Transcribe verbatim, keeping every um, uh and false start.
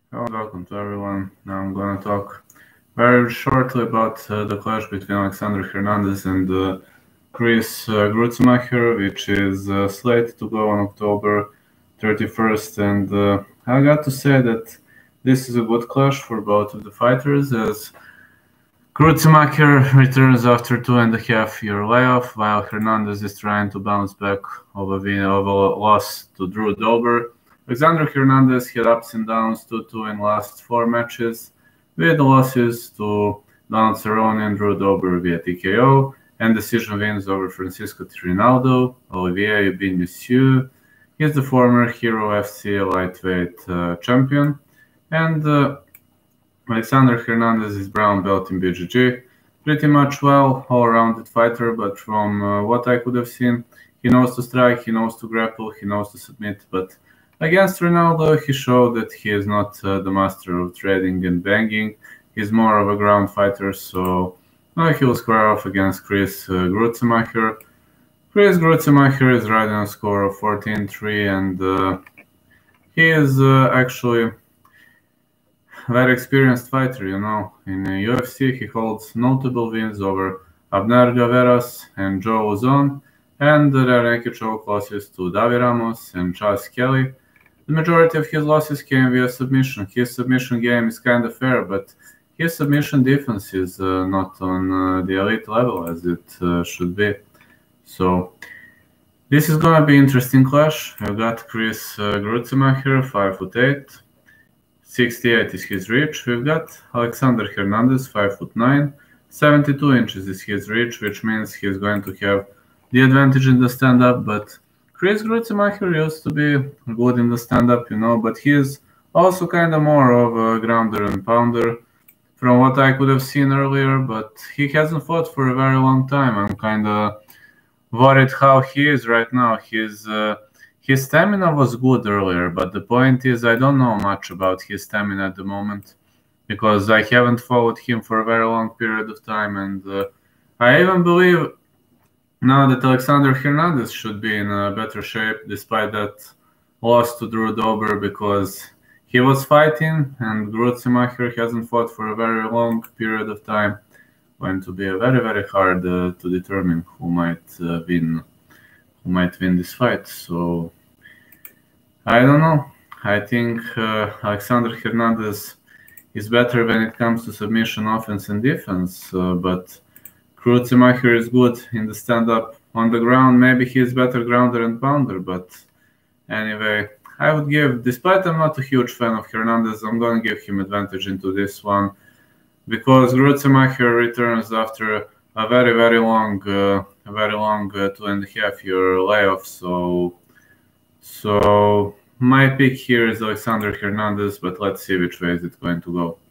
Hello, welcome to everyone. Now I'm going to talk very shortly about uh, the clash between Alexander Hernandez and uh, Chris uh, Gruetzemacher, which is uh, slated to go on October thirty-first. And uh, I got to say that this is a good clash for both of the fighters, as Gruetzemacher returns after two and a half year layoff, while Hernandez is trying to bounce back of a, win, of a loss to Drew Dober. Alexander Hernandez had ups and downs two two in last four matches, with losses to Donald Cerrone and Drew Dober via T K O, and decision wins over Francisco Trinaldo, Olivier Bin-Monsieur. He's the former Hero F C lightweight uh, champion, and uh, Alexander Hernandez is brown belt in B J J. Pretty much well, all-rounded fighter, but from uh, what I could have seen, he knows to strike, he knows to grapple, he knows to submit, but against Ronaldo, he showed that he is not uh, the master of trading and banging. He's more of a ground fighter, so uh, he will square off against Chris uh, Gruetzemacher. Chris Gruetzemacher is riding a score of fourteen three, and uh, he is uh, actually a very experienced fighter, you know. In the U F C, he holds notable wins over Abner Gaveras and Joe Ozon, and the ranked choke losses to Davi Ramos and Chas Kelly. The majority of his losses came via submission. His submission game is kind of fair, but his submission defense is uh, not on uh, the elite level as it uh, should be. So this is gonna be interesting clash. I've got Chris uh, Gruetzemacher, five foot eight, sixty-eight is his reach. We've got Alexander Hernandez, five foot nine, seventy-two inches is his reach, which means he's going to have the advantage in the stand-up, but Chris Gruetzemacher used to be good in the stand-up, you know, but he's also kind of more of a grounder and pounder from what I could have seen earlier, but he hasn't fought for a very long time. I'm kind of worried how he is right now. His, uh, his stamina was good earlier, but the point is I don't know much about his stamina at the moment because I haven't followed him for a very long period of time, and uh, I even believe now that Alexander Hernandez should be in a better shape despite that loss to Drew Dober, because he was fighting and Gruetzemacher hasn't fought for a very long period of time. Going to be a very very hard uh, to determine who might uh, win who might win this fight. So I don't know. I think uh, Alexander Hernandez is better when it comes to submission, offense and defense, uh, but Gruetzemacher is good in the stand-up. On the ground, maybe he's better grounder and pounder, but anyway, I would give, despite I'm not a huge fan of Hernandez, I'm going to give him advantage into this one, because Gruetzemacher returns after a very, very long, uh, a very long uh, two and a half year layoff, so, so my pick here is Alexander Hernandez, but let's see which way is it going to go.